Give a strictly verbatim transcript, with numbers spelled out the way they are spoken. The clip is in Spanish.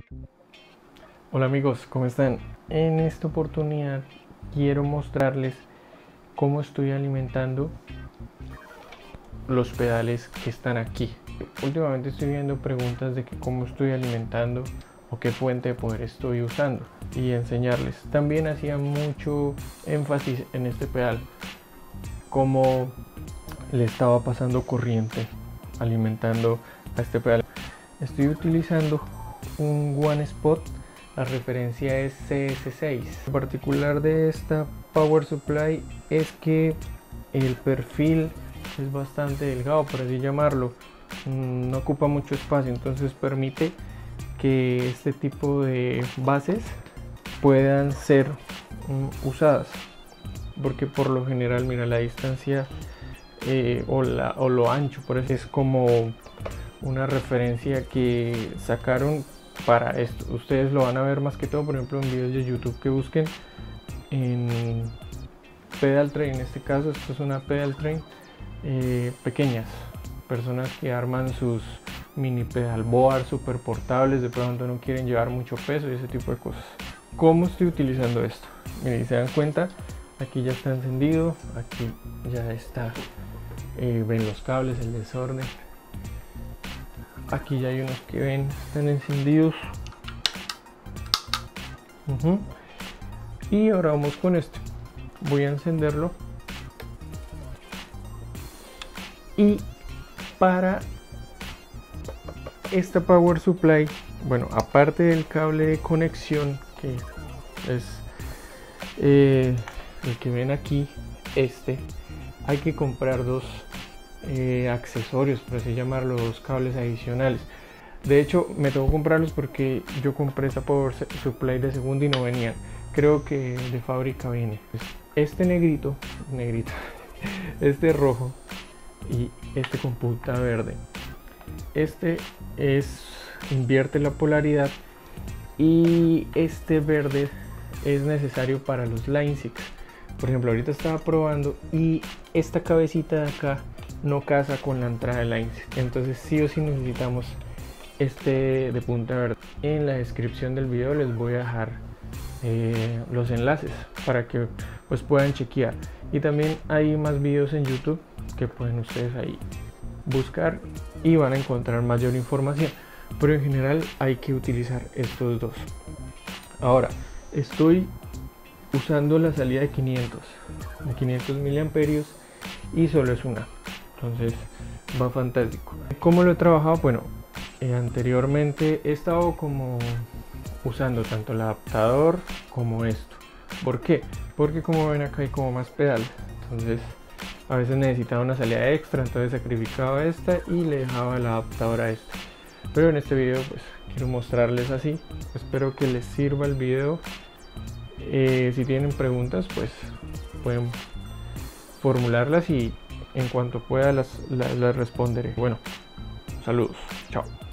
Hola amigos, ¿cómo están? En esta oportunidad quiero mostrarles cómo estoy alimentando los pedales que están aquí. Últimamente estoy viendo preguntas de que cómo estoy alimentando o qué fuente de poder estoy usando y enseñarles. También hacía mucho énfasis en este pedal, cómo le estaba pasando corriente alimentando a este pedal. Estoy utilizando un One Spot. La referencia es C S seis. Lo particular de esta Power Supply es que el perfil es bastante delgado, por así llamarlo. No ocupa mucho espacio, entonces permite que este tipo de bases puedan ser um, usadas. Porque por lo general, mira, la distancia eh, o, la, o lo ancho, por eso es como una referencia que sacaron para esto. Ustedes lo van a ver más que todo, por ejemplo, en videos de YouTube que busquen en pedal train. En este caso, esto es una pedal train eh, pequeñas, personas que arman sus mini pedal board super portables, de pronto no quieren llevar mucho peso y ese tipo de cosas. ¿Cómo estoy utilizando esto? Miren, se dan cuenta, aquí ya está encendido, aquí ya está, eh, ven los cables, el desorden. Aquí ya hay unos que ven, están encendidos. Uh-huh. Y ahora vamos con este. Voy a encenderlo. Y para esta Power Supply, bueno, aparte del cable de conexión, que es eh, el que ven aquí, este, hay que comprar dos Eh, accesorios, por así llamarlo, dos cables adicionales. De hecho, me tocó comprarlos porque yo compré esa Power Supply de segunda y no venían. Creo que de fábrica viene este negrito, negrito, este rojo y este con punta verde. Este es invierte la polaridad y este verde es necesario para los Line six. Por ejemplo, ahorita estaba probando y esta cabecita de acá no casa con la entrada de Line six, entonces sí o sí necesitamos este de punta verde. En la descripción del video les voy a dejar eh, los enlaces para que pues puedan chequear, y también hay más videos en YouTube que pueden ustedes ahí buscar y van a encontrar mayor información, pero en general hay que utilizar estos dos. Ahora estoy usando la salida de quinientos de quinientos miliamperios y solo es una, entonces va fantástico. ¿Cómo lo he trabajado? Bueno, eh, anteriormente he estado como usando tanto el adaptador como esto. ¿Por qué? Porque como ven acá hay como más pedal, entonces a veces necesitaba una salida extra, entonces sacrificaba esta y le dejaba el adaptador a este. Pero en este video pues quiero mostrarles así. Espero que les sirva el video. Eh, si tienen preguntas pues pueden formularlas y en cuanto pueda las, las, las responderé. Bueno, saludos, chao.